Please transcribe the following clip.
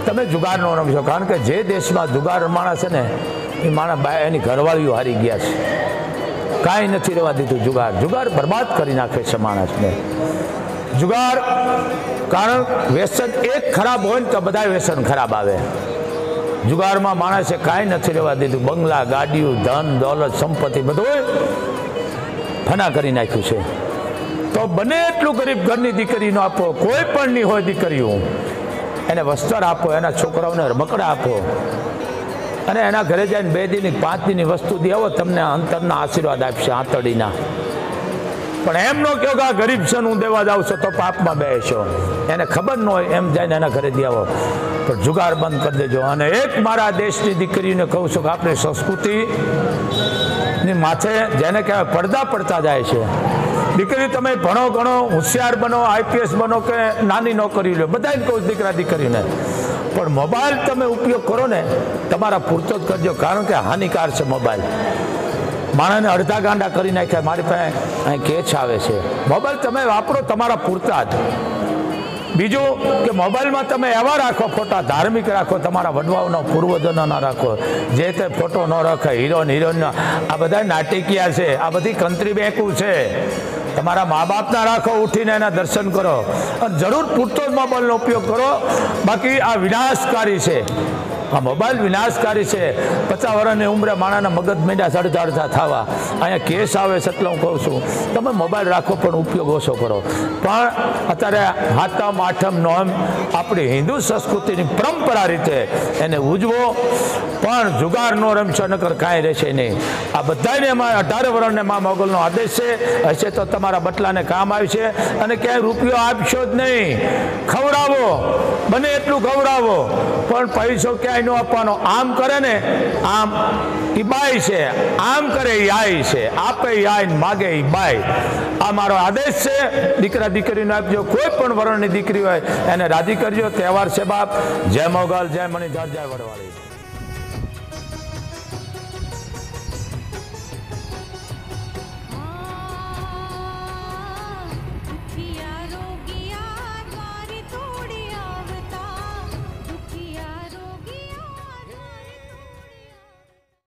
તમે જુગાર ન રમશો, કારણ કે જે દેશમાં જુગાર રમાણા છે ને એ માણસ એની ઘરવાળીઓ હારી ગયા છે. કાંઈ નથી રહેવા દીધું. જુગાર બરબાદ કરી નાખે છે માણસને. જુગાર કારણ વ્યસન એક ખરાબ હોય ને તો બધા વ્યસન ખરાબ આવે. જુગારમાં માણસે કાંઈ નથી રહેવા દીધું. બંગલા, ગાડીઓ, ધન, દોલત, સંપત્તિ બધું ફના કરી નાખ્યું છે. તો બને એટલું ગરીબ ઘરની દીકરીનો આપો, કોઈ પણ નહીં હોય દીકરીઓ, એને વસ્ત્ર આપો, એના છોકરાઓને રમકડા આપો, અને એના ઘરે જઈને 2 દિન 5 દિનની વસ્તુ દે આવો, તમને અંતરના આશીર્વાદ આપશે આંતડીના. પણ એમ ન કહો કે આ ગરીબ છે હું દેવા જાઉં છું તો પાપમાં બેસો. એને ખબર ન હોય એમ જઈને એના ઘરે દે આવો. પણ જુગાર બંધ કરી દેજો. અને એક મારા દેશની દીકરીને કહું છું કે આપણી સંસ્કૃતિની માથે જેને કહેવાય પડદા પડતા જાય છે. દીકરી તમે ભણો ગણો, હોશિયાર બનો, IPS બનો કે નાની નોકરી લો, બધાને કહું દીકરા દીકરીને, પણ મોબાઈલ તમે ઉપયોગ કરો ને તમારા પૂરતો જ કરજો, કારણ કે હાનિકાર છે મોબાઈલ. માણસને અડધા ગાંડા કરી નાખ્યા. મારી પાસે અહીં કેચ આવે છે. મોબાઈલ તમે વાપરો તમારા પૂરતા જ. બીજું કે મોબાઈલમાં તમે એવા રાખો ફોટા, ધાર્મિક રાખો, તમારા વડવાઓનો પૂર્વજોના રાખો. જે તે ફોટો ન રાખે. હિરોઈન આ બધા નાટકીય છે, આ બધી કંટ્રી બેંકું છે. તમારા મા બાપના રાખો, ઉઠીને એના દર્શન કરો, અને જરૂર પૂરતો જ મોબાઈલનો ઉપયોગ કરો. બાકી આ વિનાશકારી છે. આ મોબાઈલ વિનાશકારી છે. 50 વર્ષની ઉંમરે માણાના મગજ મીંડા સડતા થવા અહીંયા કેસ આવે છે. એટલે હું કહું છું તમે મોબાઈલ રાખો પણ ઉપયોગ ઓછો કરો. પણ અત્યારે હાથમ આઠમ નોમ આપણી હિન્દુ સંસ્કૃતિની પરંપરા રીતે એને ઉજવો, પણ જુગાર નો રમશો નકર કાંઈ રહેશે નહીં. આ બધાને એમાં 18 વર્ષને મા મોગલનો આદેશ છે. હશે તો તમારા બટલાને કામ આવશે. અને ક્યાંય રૂપિયો આપશો જ નહીં. ખવડાવો, બને એટલું ખવડાવો, પણ પૈસો ક્યાંય ન આપવાનો. આમ કરે ને આમ ઈ બાઈ છે, આમ કરે ઈ આઈ છે, આપે ઈ આઈ માગે ઈ બાઈ. આ મારો આદેશ છે. દીકરા દીકરીને આપજો. કોઈ પણ વર્ણની દીકરી હોય એને રાજી કરજો. તહેવાર છે બાપ. જય મોગલ, જય મણિધર, જય વડવાળી.